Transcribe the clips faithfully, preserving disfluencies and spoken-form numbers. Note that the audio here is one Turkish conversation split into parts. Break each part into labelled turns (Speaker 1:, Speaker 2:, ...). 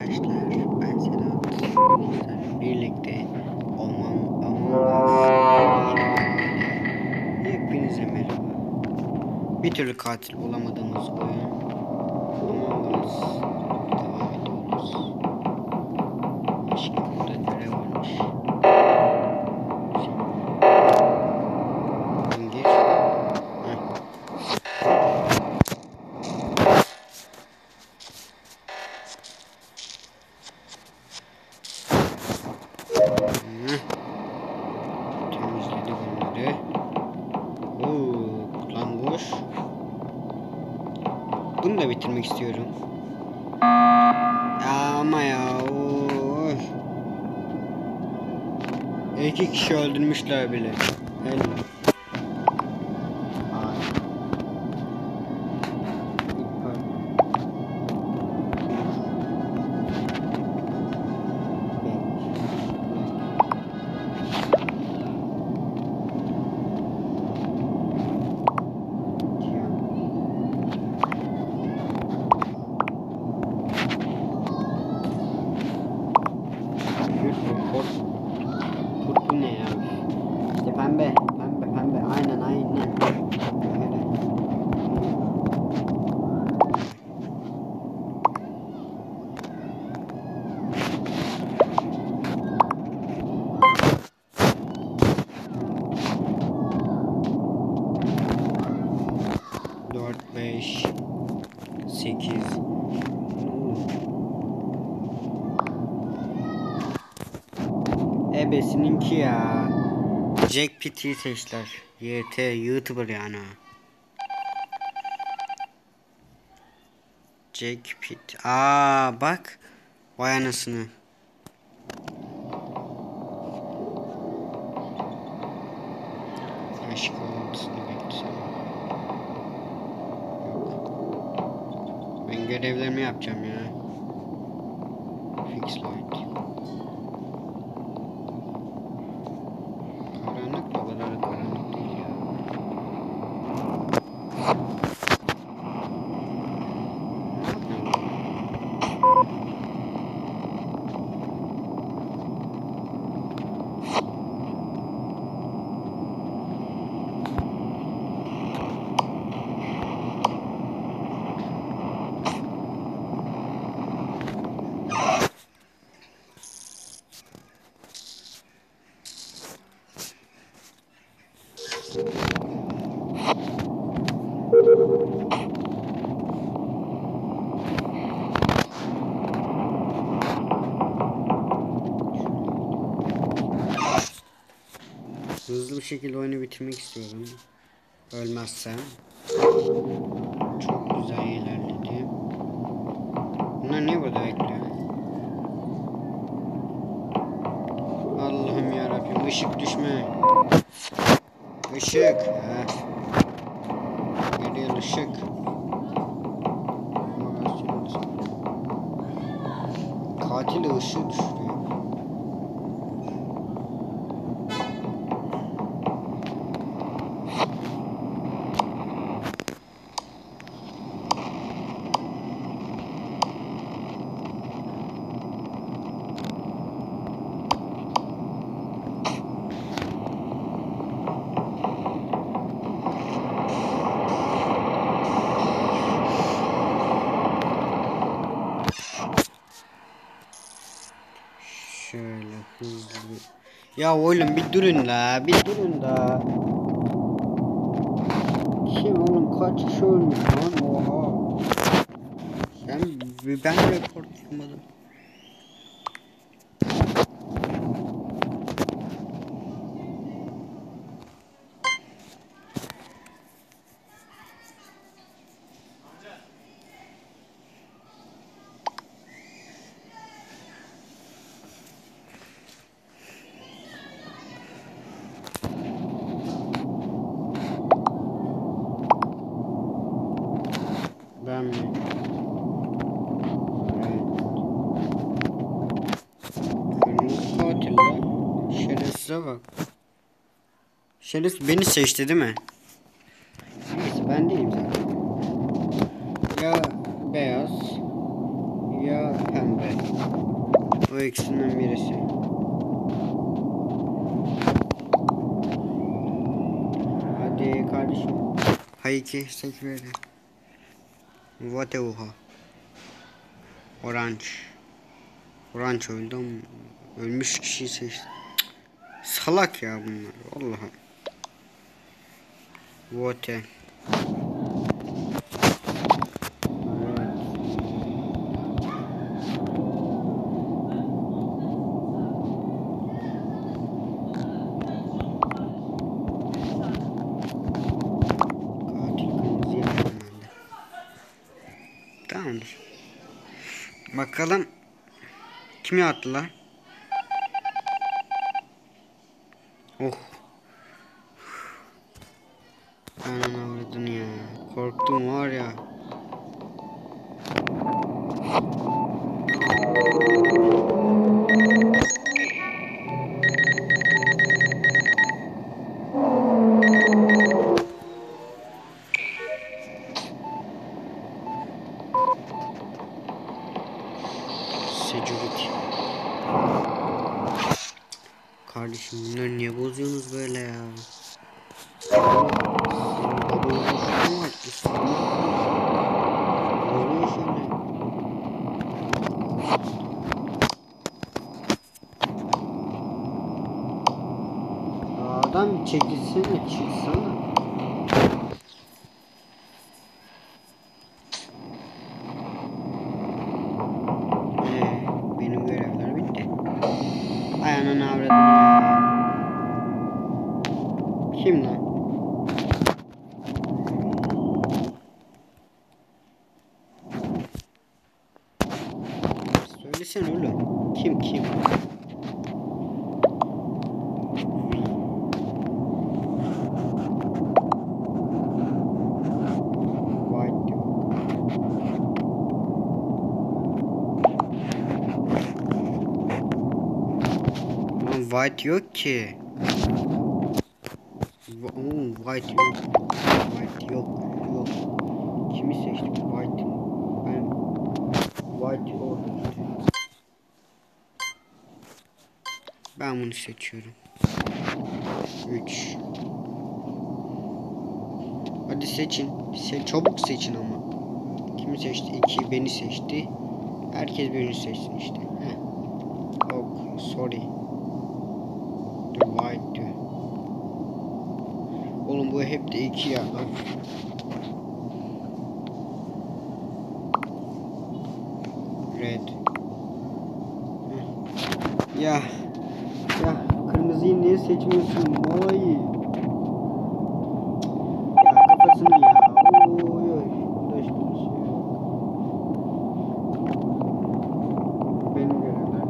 Speaker 1: Arkadaşlar ben Sedat. Sizlerle birlikte Among Among hepinize merhaba. Bir türlü katil olamadığımız oyun Among Us devam ediyoruz. Başka burada görev varmış. Şimdi gir. Temizledik onları. Ooo, lan boş. Bunu da bitirmek istiyorum. Ya ama ya. Oy. İki kişi öldürmüşler bile. Helal. Bu ne ya? İşte pembe, pembe, pembe. Aynen, aynen. Öyle. Dört, beş, sekiz. Ebesininki ya. Jack Pitt'i seçtiler. Y T YouTuber yani. Jack Pitt. Aa bak. Vay anasını. Aşk olmasını bekliyorum. Ben görevlerimi yapacağım ya. Fix light. Karanlık da kadar karanlık değil ya. Hızlı bir şekilde oyunu bitirmek istiyorum. Ölmezsem. Çok güzel ilerledi. Bunlar niye burada bekliyor? Allah'ım yarabbim, ışık düşme. Işık. Heh. Geliyor ışık. Katil ışığı düşürüyor. Şöyle hızlı. Ya oğlum bir durun la, bir durun da. Kim oğlum, kaç kişi ölmüş lan, oha. Sen ben report yapmadım. Ben mi? Kırmızı katil lan. Şerefsize bak. Şerefsiz beni seçti değil mi? Neyse, ben değilim zaten. Ya beyaz ya pembe. O ikisinden birisi. Hadi kardeşim. Hayki seç böyle. What oha. Orange. Orange öldü ama ölmüş kişiyi seçti. Salak ya bunlar. Vallahi. Vote. Tamamdır. Bakalım kimi attılar? Oh. Anan avradın ya. Korktum var ya. Security. Kardeşim bunları niye bozuyorsunuz böyle ya? Adam çekilsene, çıksana. Ee, benim görevler bitti. Ay ananı avradını ya. Kim lan? Söylesene oğlum. Kim kim? White yok ki. Oo, white yok. White yok. Yok. Kimi seçtim? White. Ben white yok. Ben bunu seçiyorum. üç. Hadi seçin. Se çabuk seçin ama. Kimi seçti? iki. Beni seçti. Herkes birini seçsin işte. Heh. Oh, sorry. Dur white diyor. Oğlum bu hep de iki ya. Red. Heh. Ya. Ya kırmızıyı niye seçmiyorsun? Olayı. Ya kafasını ya. Oy oy. Uğraştığım şey. Benim görevler.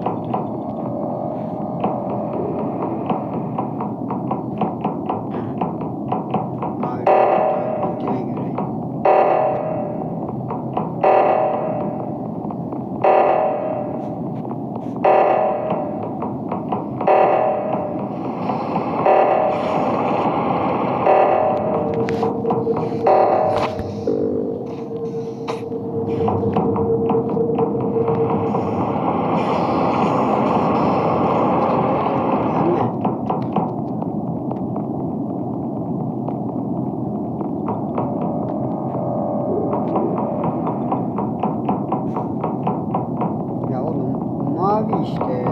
Speaker 1: Mavi işte.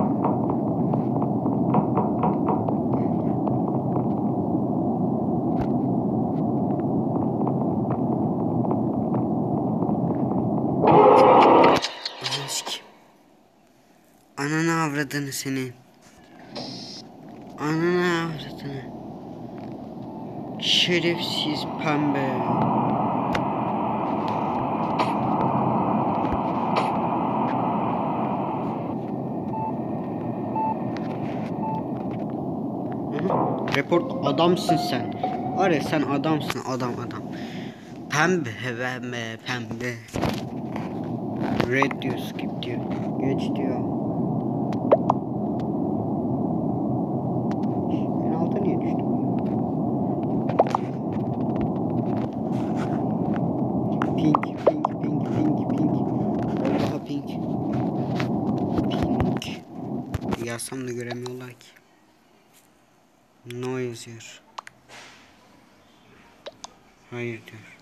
Speaker 1: Ananı avradını seni. Ananı avradını. Şerefsiz pembe. Report adamsın sen. Var ya sen adamsın adam adam. Pembe pembe pembe. Red diyor, skip diyor. Geç diyor. En alta niye düştüm? Pink pink pink pink pink. Vallahi pink. yazsam da göremiyorlar ki. No yazıyor. Hayır diyor.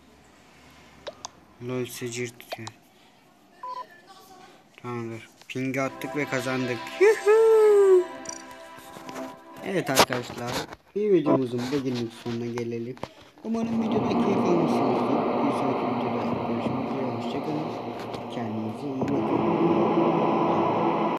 Speaker 1: Lol secir diyor. Tamamdır. Ping'i attık ve kazandık. Yuhuu. Evet arkadaşlar. Bir videomuzun bugünlük sonuna gelelim. Umarım videoda keyif almışsınızdır. Bir sonraki videoda görüşmek üzere. Hoşçakalın. Kendinize iyi bakın.